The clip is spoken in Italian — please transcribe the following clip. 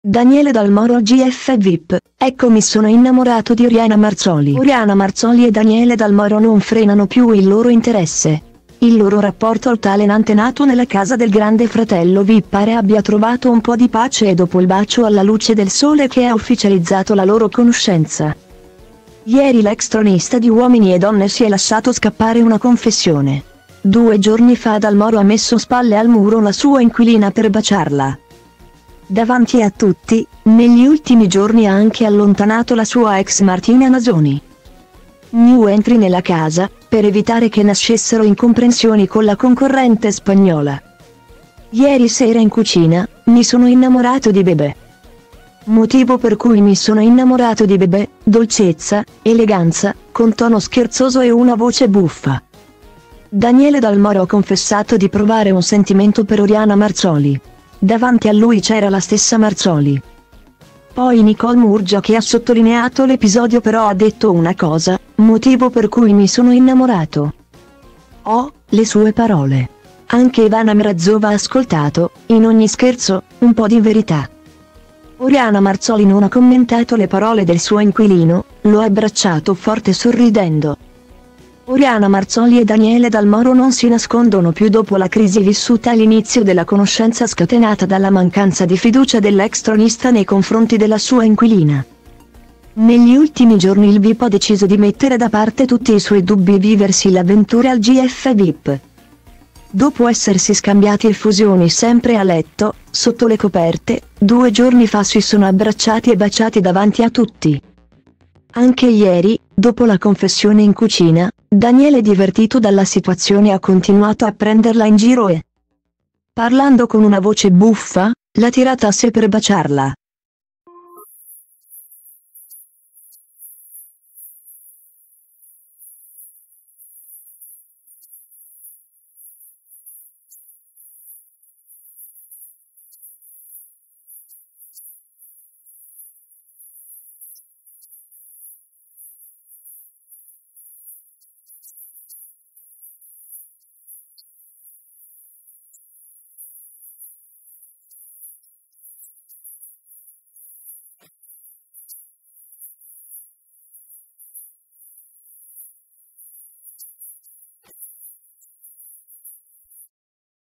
Daniele Dal Moro GF VIP. Ecco, mi sono innamorato di Oriana Marzoli. Oriana Marzoli e Daniele Dal Moro non frenano più il loro interesse. Il loro rapporto altalenante nato nella casa del grande fratello VIP pare abbia trovato un po' di pace e dopo il bacio alla luce del sole che ha ufficializzato la loro conoscenza. Ieri l'ex tronista di Uomini e Donne si è lasciato scappare una confessione. 2 giorni fa Dal Moro ha messo spalle al muro la sua inquilina per baciarla. Davanti a tutti, negli ultimi giorni ha anche allontanato la sua ex Martina Nasoni. New entry nella casa, per evitare che nascessero incomprensioni con la concorrente spagnola. Ieri sera in cucina, mi sono innamorato di Bebè. Motivo per cui mi sono innamorato di Bebè: dolcezza, eleganza, con tono scherzoso e una voce buffa. Daniele Dal Moro ha confessato di provare un sentimento per Oriana Marzoli. Davanti a lui c'era la stessa Marzoli. Poi Nicole Murgia, che ha sottolineato l'episodio, però ha detto una cosa: motivo per cui mi sono innamorato. Oh, le sue parole. Anche Ivana Mrazova ha ascoltato, in ogni scherzo, un po' di verità. Oriana Marzoli non ha commentato le parole del suo inquilino, lo ha abbracciato forte sorridendo. Oriana Marzoli e Daniele Dal Moro non si nascondono più dopo la crisi vissuta all'inizio della conoscenza, scatenata dalla mancanza di fiducia dell'ex tronista nei confronti della sua inquilina. Negli ultimi giorni il VIP ha deciso di mettere da parte tutti i suoi dubbi e viversi l'avventura al GF VIP. Dopo essersi scambiati effusioni sempre a letto, sotto le coperte, 2 giorni fa si sono abbracciati e baciati davanti a tutti. Anche ieri, dopo la confessione in cucina, Daniele, divertito dalla situazione, ha continuato a prenderla in giro e, parlando con una voce buffa, l'ha tirata a sé per baciarla.